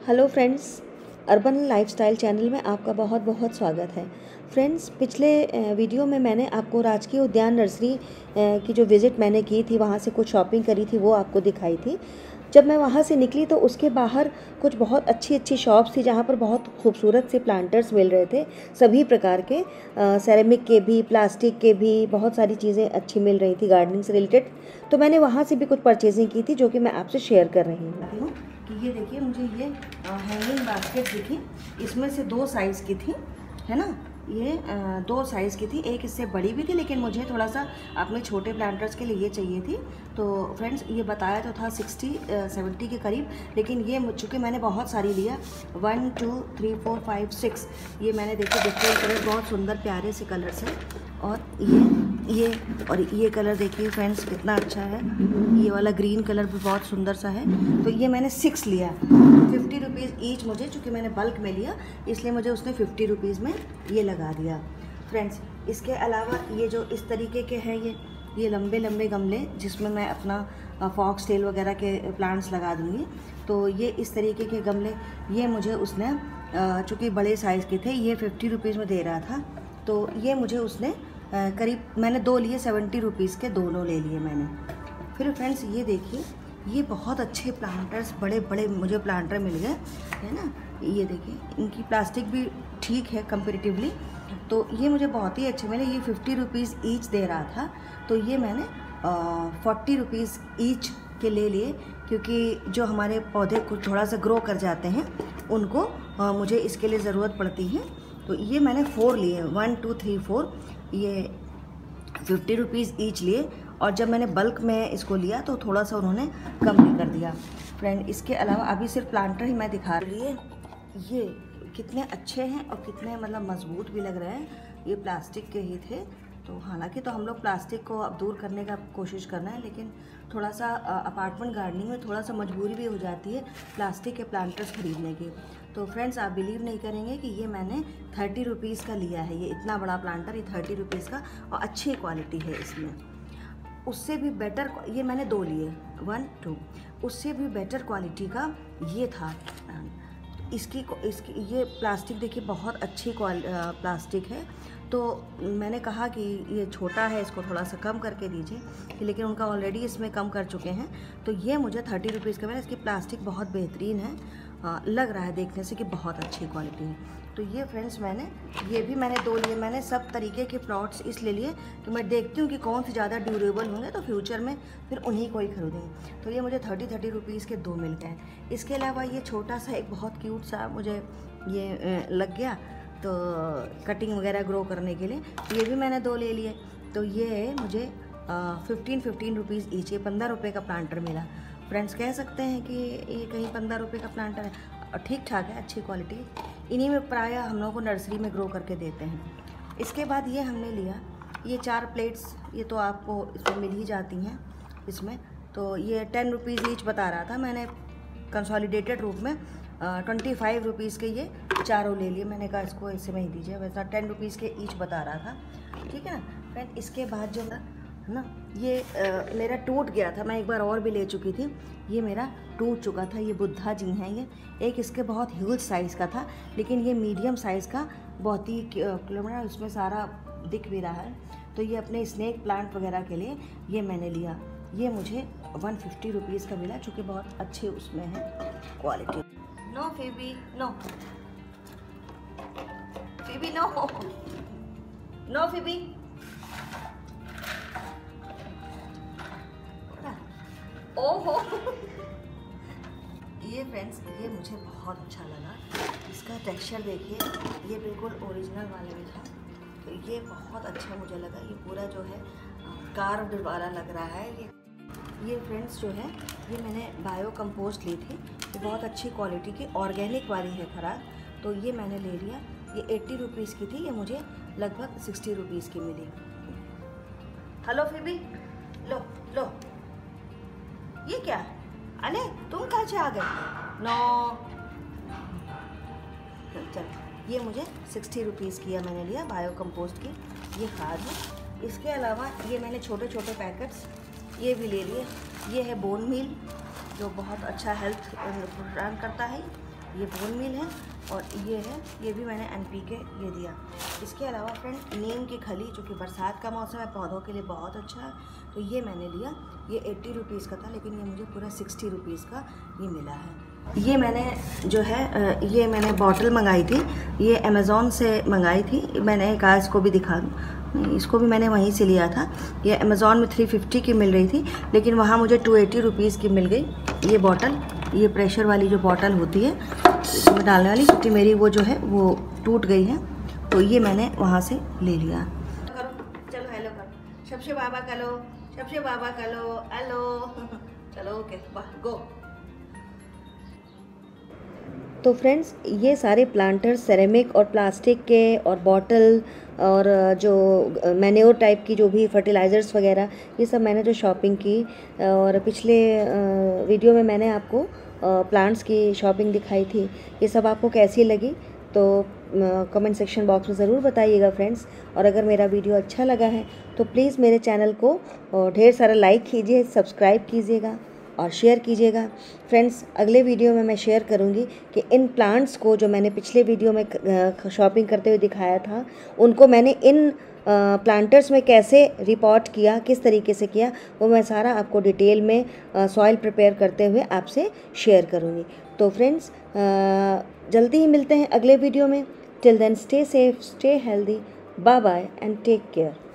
Hello friends, urban lifestyle channel में आपका बहुत बहुत स्वागत है। फ्रेंड्स, पिछले वीडियो में मैंने आपको राजकीय उद्यान नर्सरी की जो विज़िट मैंने की थी, वहाँ से कुछ शॉपिंग करी थी, वो आपको दिखाई थी। जब मैं वहाँ से निकली तो उसके बाहर कुछ बहुत अच्छी अच्छी शॉप्स थी, जहाँ पर बहुत खूबसूरत से प्लांटर्स मिल रहे थे, सभी प्रकार के सेरेमिक के भी, प्लास्टिक के भी, बहुत सारी चीज़ें अच्छी मिल रही थी गार्डनिंग से रिलेटेड। तो मैंने वहाँ से भी कुछ परचेजिंग की थी, जो कि मैं आपसे शेयर कर रही हूँ। कि ये देखिए, मुझे ये हैंगिंग बास्केट दिखी, इसमें से 2 साइज़ की थी, है ना। ये 2 साइज़ की थी, एक इससे बड़ी भी थी, लेकिन मुझे थोड़ा सा अपने छोटे प्लांटर्स के लिए ये चाहिए थी। तो फ्रेंड्स, ये बताया तो था 60-70 के करीब, लेकिन ये चूँकि मैंने बहुत सारी लिया, 1 2 3 4 5 6, ये मैंने देखे डिफरेंट कलर, बहुत सुंदर प्यारे से कलर्स हैं। और ये कलर देखिए फ्रेंड्स, कितना अच्छा है। ये वाला ग्रीन कलर भी बहुत सुंदर सा है। तो ये मैंने 6 लिया, 50 रुपीज़ ईच मुझे, चूँकि मैंने बल्क में लिया इसलिए मुझे उसने 50 रुपीज़ में ये लगा दिया। फ्रेंड्स, इसके अलावा ये जो इस तरीके के हैं, ये लंबे लंबे गमले, जिसमें मैं अपना फॉक्स टेल वगैरह के प्लांट्स लगा दूँगी। तो ये इस तरीके के गमले, ये मुझे उसने चूँकि बड़े साइज़ के थे, ये 50 रुपीज़ में दे रहा था। तो ये मुझे उसने करीब, मैंने 2 लिए, 70 रुपीज़ के दोनों ले लिए मैंने। फिर फ्रेंड्स, ये देखिए, ये बहुत अच्छे प्लांटर्स, बड़े बड़े मुझे प्लांटर मिल गए, है ना। ये देखिए, इनकी प्लास्टिक भी ठीक है कंपेरेटिवली, तो ये मुझे बहुत ही अच्छे मिले। ये 50 रुपीज़ ईच दे रहा था, तो ये मैंने 40 रुपीज़ ईच के ले लिए, क्योंकि जो हमारे पौधे कुछ थोड़ा सा ग्रो कर जाते हैं, उनको मुझे इसके लिए ज़रूरत पड़ती है। तो ये मैंने 4 लिए, 1 2 3 4, ये 50 रुपीज़ ईच लिए। और जब मैंने बल्क में इसको लिया तो थोड़ा सा उन्होंने कम भी कर दिया। फ्रेंड, इसके अलावा अभी सिर्फ प्लांटर ही मैं दिखा रही है। ये कितने अच्छे हैं और कितने मतलब मजबूत भी लग रहे हैं। ये प्लास्टिक के ही थे, तो हालांकि तो हम लोग प्लास्टिक को अब दूर करने का कोशिश करना है, लेकिन थोड़ा सा अपार्टमेंट गार्डनिंग में थोड़ा सा मजबूरी भी हो जाती है प्लास्टिक के प्लांटर्स खरीदने की। तो फ्रेंड्स, आप बिलीव नहीं करेंगे कि ये मैंने 30 रुपीज़ का लिया है। ये इतना बड़ा प्लांटर, ये 30 रुपीज़ का, और अच्छी क्वालिटी है इसमें। उससे भी बेटर, ये मैंने 2 लिए, 1 2, उससे भी बेटर क्वालिटी का ये था। इसकी ये प्लास्टिक देखिए, बहुत अच्छी प्लास्टिक है। तो मैंने कहा कि ये छोटा है, इसको थोड़ा सा कम करके दीजिए, लेकिन उनका ऑलरेडी इसमें कम कर चुके हैं। तो ये मुझे 30 रुपीज़ का मिला। इसकी प्लास्टिक बहुत बेहतरीन है, लग रहा है देखने से कि बहुत अच्छी क्वालिटी है। तो ये फ्रेंड्स, ये भी मैंने 2 लिए। मैंने सब तरीके के प्लॉट्स इसलिए लिए कि मैं देखती हूँ कि कौन से ज़्यादा ड्यूरेबल होंगे, तो फ्यूचर में फिर उन्हीं को ही खरीदेंगे। तो ये मुझे 30 रुपीज़ के 2 मिल गए। इसके अलावा ये छोटा सा एक बहुत क्यूट सा मुझे ये लग गया, तो कटिंग वगैरह ग्रो करने के लिए, ये भी मैंने 2 ले लिए। तो ये मुझे 15 रुपीज़ ईच, ये 15 रुपये का प्लांटर मिला। फ्रेंड्स, कह सकते हैं कि ये कहीं 15 रुपये का प्लांटर है, और ठीक ठाक है, अच्छी क्वालिटी। इन्हीं में प्रायः हम लोगों को नर्सरी में ग्रो करके देते हैं। इसके बाद ये हमने लिया, ये 4 प्लेट्स, ये तो आपको इसमें मिल ही जाती हैं इसमें। तो ये 10 रुपीज़ ईच बता रहा था, मैंने कंसोलिडेटेड रूप में 25 रुपीज़ के ये चारों ले लिए। मैंने कहा इसको ऐसे में ही दीजिए, वैसा 10 रुपीज़ के ईच बता रहा था, ठीक है ना फ्रेंड। इसके बाद जो है ना, ये मेरा टूट गया था, मैं एक बार और भी ले चुकी थी, ये मेरा टूट चुका था। ये बुद्धा जी हैं, ये एक इसके बहुत ह्यूज साइज़ का था, लेकिन ये मीडियम साइज़ का बहुत ही किलोमीटर उसमें सारा दिख भी रहा है। तो ये अपने स्नेक प्लांट वगैरह के लिए ये मैंने लिया। ये मुझे 150 रुपीज़ का मिला, चूँकि बहुत अच्छे उसमें है क्वालिटी। नो फेबी, नो फेबी, नो नो फेबी। ओहो ये फ्रेंड्स, ये मुझे बहुत अच्छा लगा। इसका टेक्सचर देखिए, ये बिल्कुल ओरिजिनल वाले में था, तो ये बहुत अच्छा मुझे लगा। ये पूरा जो है कार्व्ड वाला लग रहा है। ये फ्रेंड्स जो है, ये मैंने बायो कंपोस्ट ली थी, ये बहुत अच्छी क्वालिटी की ऑर्गेनिक वाली है खराब, तो ये मैंने ले लिया। ये 80 रुपीज़ की थी, ये मुझे लगभग 60 रुपीज़ की मिली। हेलो फेबी, लो लो, ये क्या? अरे तुम कहाँ से आ गए? नो, चल, ये मुझे 60 रुपीज़ की मैंने लिया, बायो कंपोस्ट की ये खाद है। इसके अलावा ये मैंने छोटे छोटे पैकेट्स ये भी ले लिए। ये है बोन मील, जो बहुत अच्छा हेल्थ प्रदान करता है, ये बोन मील है और ये है, ये भी मैंने NPK ये दिया। इसके अलावा फ्रेंड नीम की खली, जो कि बरसात का मौसम है, पौधों के लिए बहुत अच्छा है, तो ये मैंने लिया। ये 80 रुपीज़ का था, लेकिन ये मुझे पूरा 60 रुपीज़ का ये मिला है। ये मैंने जो है ये मैंने बॉटल मंगाई थी, ये अमेज़ॉन से मंगाई थी। मैंने कहा इसको भी दिखा दूँ, इसको भी मैंने वहीं से लिया था। ये अमेज़ॉन में 350 की मिल रही थी, लेकिन वहाँ मुझे 280 रुपीज़ की मिल गई। ये बॉटल, ये प्रेशर वाली जो बॉटल होती है इसमें डालने वाली, क्योंकि मेरी वो जो है वो टूट गई है, तो ये मैंने वहाँ से ले लिया। करो, चलो हेलो करो, सबसे बाबा करो, सबसे बाबा करो, हेलो चलो ओके गो। तो फ्रेंड्स, ये सारे प्लांटर्स सेरेमिक और प्लास्टिक के और बॉटल और जो मैन्योर टाइप की जो भी फर्टिलाइज़र्स वगैरह, ये सब मैंने जो शॉपिंग की, और पिछले वीडियो में मैंने आपको प्लांट्स की शॉपिंग दिखाई थी। ये सब आपको कैसी लगी तो कमेंट सेक्शन बॉक्स में ज़रूर बताइएगा फ्रेंड्स। और अगर मेरा वीडियो अच्छा लगा है तो प्लीज़ मेरे चैनल को ढेर सारा लाइक कीजिए, सब्सक्राइब कीजिएगा और शेयर कीजिएगा। फ्रेंड्स, अगले वीडियो में मैं शेयर करूंगी कि इन प्लांट्स को जो मैंने पिछले वीडियो में शॉपिंग करते हुए दिखाया था, उनको मैंने इन प्लांटर्स में कैसे रिपोर्ट किया, किस तरीके से किया, वो मैं सारा आपको डिटेल में सॉइल प्रिपेयर करते हुए आपसे शेयर करूंगी। तो फ्रेंड्स, जल्दी ही मिलते हैं अगले वीडियो में। Till then stay safe, stay healthy, bye bye and take care.